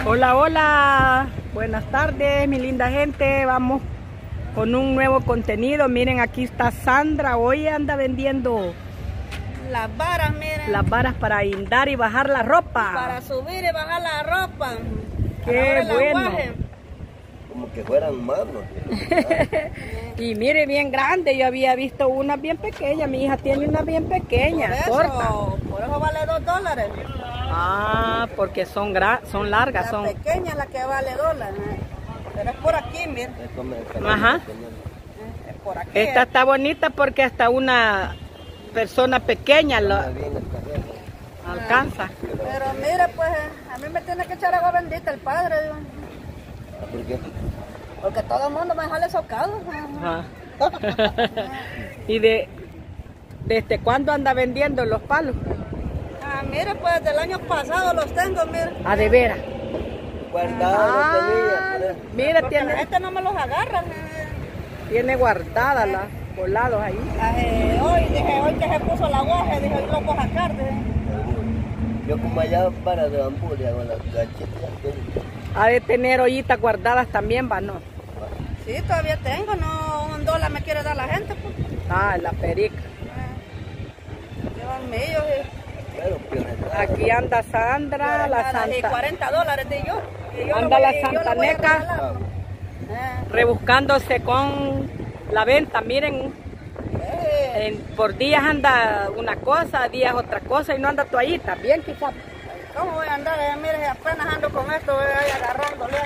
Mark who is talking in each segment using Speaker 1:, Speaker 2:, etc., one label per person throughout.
Speaker 1: Hola, hola, buenas tardes mi linda gente, vamos con un nuevo contenido. Miren, aquí está Sandra, hoy anda vendiendo
Speaker 2: las varas, miren.
Speaker 1: Las varas para guindar y bajar la ropa.
Speaker 2: Para subir y bajar la ropa.
Speaker 1: Qué bueno.
Speaker 3: Como que fueran manos.
Speaker 1: Y mire, bien grande, yo había visto una bien pequeña, mi hija tiene una bien pequeña, corta.
Speaker 2: Por eso vale $2.
Speaker 1: Ah, porque son largas.
Speaker 2: La pequeña es la que vale $2. Pero es por aquí, miren.
Speaker 1: Ajá.
Speaker 2: Es por aquí.
Speaker 1: Esta está bonita porque hasta una persona pequeña lo alcanza.
Speaker 2: Pero mire, pues a mí me tiene que echar agua bendita el padre.
Speaker 3: ¿Por qué?
Speaker 2: Porque todo el mundo me jale socado.
Speaker 1: ¿Y desde cuándo anda vendiendo los palos?
Speaker 2: Mire, pues del año pasado los tengo, mire.
Speaker 1: Ah, de veras.
Speaker 3: Guardados
Speaker 1: Mire,
Speaker 2: porque
Speaker 1: tiene.
Speaker 2: la gente no me los agarra.
Speaker 1: Tiene guardadas las volados ahí.
Speaker 2: Hoy que se puso la guaje, dije, hoy lo voy a sacar.
Speaker 3: Yo como allá para de bambú, le hago las gachitas.
Speaker 1: Ha de tener ollitas guardadas también, va, ¿no?
Speaker 2: Sí, todavía tengo, no, $1 me quiere dar la gente, pues.
Speaker 1: Ah, la perica.
Speaker 2: Llevan millos.
Speaker 1: Aquí anda Sandra, la Santa.
Speaker 2: Y $40 de yo.
Speaker 1: Anda la santaneca rebuscándose con la venta. Miren, por días anda una cosa, días otra cosa y no anda toallita, bien quizás.
Speaker 2: ¿Cómo voy a andar? Mire, apenas ando con esto, voy ahí agarrándole.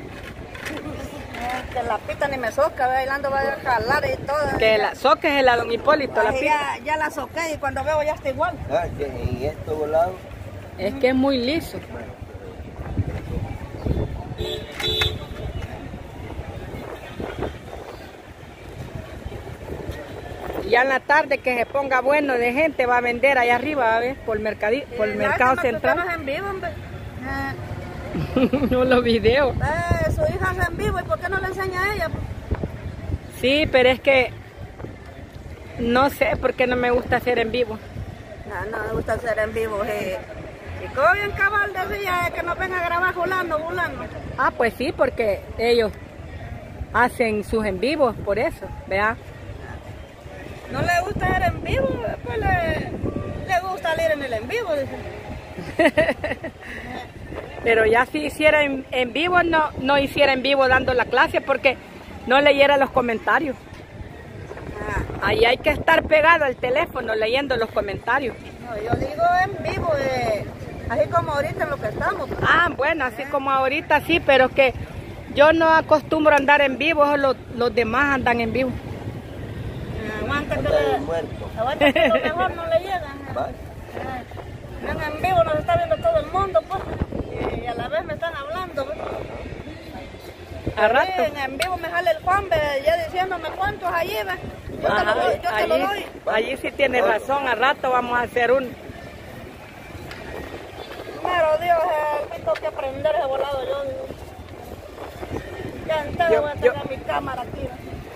Speaker 2: Que la pita ni me soca, bailando va a jalar y todo.
Speaker 1: Que la soque es la don Hipólito, la pita.
Speaker 2: Ya la soqué y cuando veo ya está igual.
Speaker 3: En esto volado.
Speaker 1: Es que es muy liso. Ya en la tarde que se ponga bueno de gente va a vender allá arriba, a ver, por el mercado central.
Speaker 2: En vivo, hombre.
Speaker 1: No los videos.
Speaker 2: Su hija hace en vivo, ¿y por qué no le enseña a ella?
Speaker 1: Sí, pero es que no sé por qué no me gusta hacer en vivo.
Speaker 2: No me gusta hacer en vivo. Y como bien cabal decía que nos venga a grabar volando.
Speaker 1: Ah, pues sí, porque ellos hacen sus en vivos, por eso, vea.
Speaker 2: No le gusta hacer en vivo, pues le gusta salir en el en vivo, dice.
Speaker 1: Pero ya si hiciera en vivo, no hiciera en vivo dando la clase porque no leyera los comentarios. Ahí hay que estar pegado al teléfono leyendo los comentarios.
Speaker 2: No, yo digo en vivo, así como ahorita en lo que estamos.
Speaker 1: Ah, bueno, así como ahorita sí, pero que yo no acostumbro a andar en vivo, los demás andan en vivo.
Speaker 2: Aguanta que lo mejor no le llegan. En vivo nos está viendo todo el mundo, pues. Y a la vez me están hablando, pues.
Speaker 1: A rato.
Speaker 2: En vivo me jale el Juan, ya diciéndome cuántos allí, ¿ves? Yo te lo doy.
Speaker 1: Allí sí tiene razón, a rato vamos a hacer un...
Speaker 2: Pero Dios, tengo que aprender ese volado yo. Ya entero voy a tener mi cámara aquí.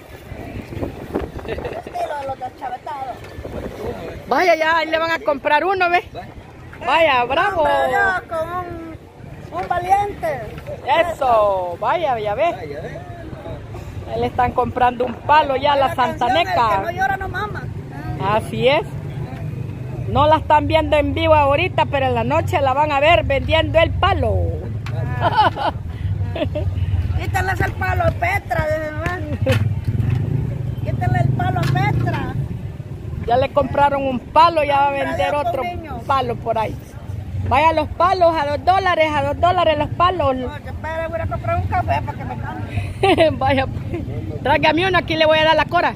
Speaker 2: Estilo de los deschavetados.
Speaker 1: Vaya, ya ahí le van a comprar uno, ¿ves? Vaya, bravo.
Speaker 2: Yo con un valiente.
Speaker 1: Eso, vaya, ya ves. Le están comprando un palo ya a la santaneca.
Speaker 2: Que no llora no mama.
Speaker 1: Así es. No la están viendo en vivo ahorita, pero en la noche la van a ver vendiendo el palo.
Speaker 2: Quítale el palo a Petra, quítale el palo a Petra.
Speaker 1: Ya le compraron un palo, ya va a vender otro palo por ahí. Vaya los palos a $2 los palos.
Speaker 2: No, que espera, voy a comprar un café para que me cambie.
Speaker 1: Vaya, pues. Tráigame uno, aquí le voy a dar la cora.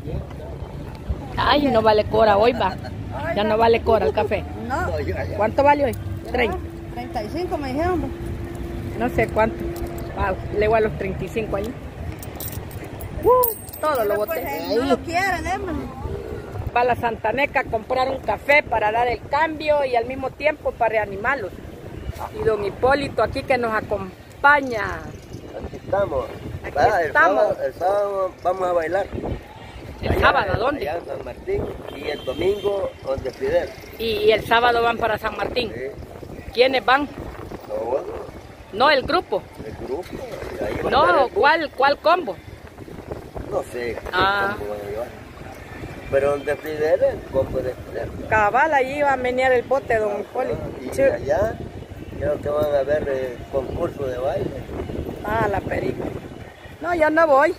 Speaker 1: Ay, no vale cora hoy, va. Ya no vale cora el café.
Speaker 2: No.
Speaker 1: ¿Cuánto vale hoy? 30.
Speaker 2: 35 me dijeron.
Speaker 1: No sé cuánto. Le voy a los 35 ahí. Todo lo boté.
Speaker 2: No lo quieren,
Speaker 1: Va a la santaneca a comprar un café para dar el cambio y al mismo tiempo para reanimarlos. Y don Hipólito aquí que nos acompaña.
Speaker 3: Aquí estamos.
Speaker 1: Aquí estamos.
Speaker 3: El sábado vamos a bailar.
Speaker 1: ¿El sábado a dónde?
Speaker 3: Allá en San Martín y el domingo donde Fidel.
Speaker 1: Y el sábado van para San Martín.
Speaker 3: Sí.
Speaker 1: ¿Quiénes van?
Speaker 3: Todos.
Speaker 1: No, el grupo.
Speaker 3: El grupo. Ahí va a estar
Speaker 1: No,
Speaker 3: el grupo.
Speaker 1: ¿cuál combo?
Speaker 3: No sé qué
Speaker 1: Ah.
Speaker 3: combo van a llevar. Pero donde Fidel, el combo de Fidel.
Speaker 1: Cabal, ahí va a menear el bote, don Hipólito.
Speaker 3: Y
Speaker 1: Sí.
Speaker 3: allá creo que van a ver concurso de baile.
Speaker 1: Ah, la perica. No, yo no voy.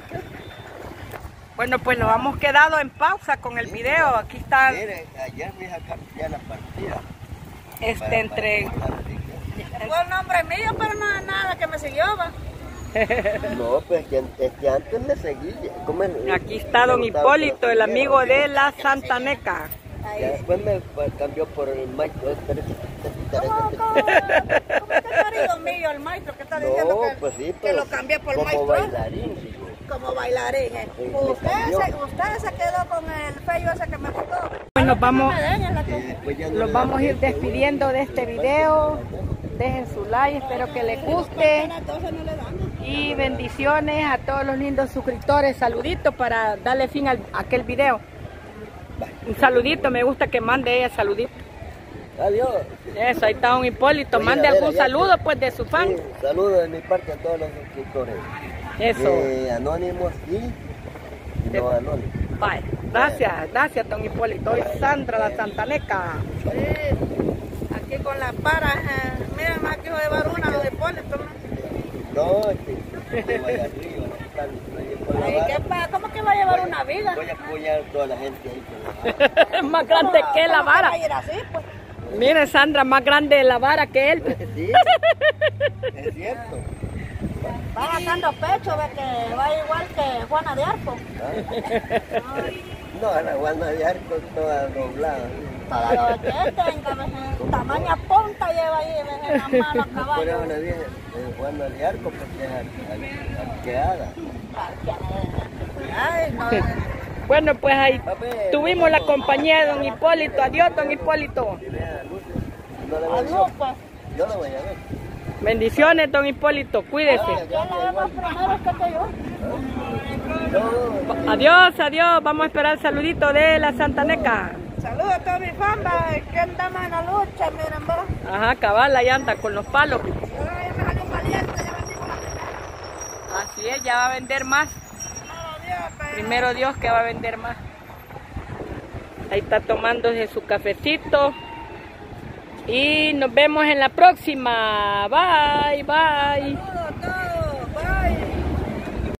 Speaker 1: Bueno, pues nos hemos quedado en pausa con el video. Aquí está
Speaker 3: Mire, ayer me sacaron ya la partida.
Speaker 1: entre...
Speaker 2: Fue el nombre mío, pero no es nada que me siguió, va.
Speaker 3: No, pues es que antes me seguía.
Speaker 1: Aquí está don Hipólito, el amigo de la Santaneca.
Speaker 3: Ya después me cambió por el maestro.
Speaker 2: ¿Cómo es que marido mío, el maestro, que está diciendo
Speaker 3: No,
Speaker 2: que,
Speaker 3: pues sí,
Speaker 2: que
Speaker 3: pero
Speaker 2: lo cambié por
Speaker 3: como
Speaker 2: maestro?
Speaker 3: bailarín, digo.
Speaker 2: Como bailarín. Usted se quedó con el feo ese que me gustó.
Speaker 1: Bueno, vamos,
Speaker 3: Después ya no
Speaker 1: los
Speaker 3: le
Speaker 1: vamos a
Speaker 3: dan
Speaker 1: ir despidiendo de este video. Dejen su like, espero que les guste. Y bendiciones a todos los lindos suscriptores. Saluditos para darle fin a aquel video. Un saludito, me gusta que mande ella saludito.
Speaker 3: Adiós.
Speaker 1: Eso, ahí está don Hipólito.
Speaker 3: Oye,
Speaker 1: Mande
Speaker 3: a ver,
Speaker 1: algún
Speaker 3: allá
Speaker 1: saludo
Speaker 3: que-
Speaker 1: pues de su fan.
Speaker 3: Sí, saludos de mi parte a todos los suscriptores.
Speaker 1: Eso.
Speaker 3: Anónimos y no anónimos.
Speaker 1: Bye. Gracias don Hipólito. Soy Sandra la Santaneca.
Speaker 2: Sí, aquí con las paras. Miren más que hijo de varuna, los Hipólitos.
Speaker 3: No, que vaya arriba.
Speaker 2: ¿Cómo que va a llevar una vida?
Speaker 3: Voy a apoyar a toda la gente ahí.
Speaker 1: Es más grande que la vara.
Speaker 2: Va a ir así, pues.
Speaker 1: Mire Sandra, más grande la vara que él.
Speaker 3: Sí, es cierto.
Speaker 2: Va sacando pecho, ve que va igual que Juana de Arco.
Speaker 3: No, la Juana de Arco toda doblada.
Speaker 2: Toda lo que tenga, ve, tamaña punta lleva ahí, ve, en la mano a
Speaker 3: Por
Speaker 2: caballo.
Speaker 3: eso le dije Juana de Arco porque es arqueada.
Speaker 2: Ay, no.
Speaker 1: Bueno, pues ahí tuvimos la compañía de don Hipólito. Adiós, don Hipólito.
Speaker 3: Y vea, no le voy a
Speaker 2: Adiós, pues.
Speaker 3: yo lo voy a ver.
Speaker 1: Bendiciones, don Hipólito. Cuídese.
Speaker 2: Yo la veo primero que yo.
Speaker 3: No,
Speaker 1: Adiós. Vamos a esperar el saludito de la Santaneca.
Speaker 2: Saludos a toda mi fama, que andamos en la lucha, miren, ¿verdad?
Speaker 1: Ajá, cabal, ahí anda con los palos.
Speaker 2: Ay, me salió un valiente, ya vendimos la primera.
Speaker 1: Así es, ya va a vender más.
Speaker 2: No, Dios, pero...
Speaker 1: Primero Dios que va a vender más. Ahí está tomándose su cafecito. Y nos vemos en la próxima. Bye.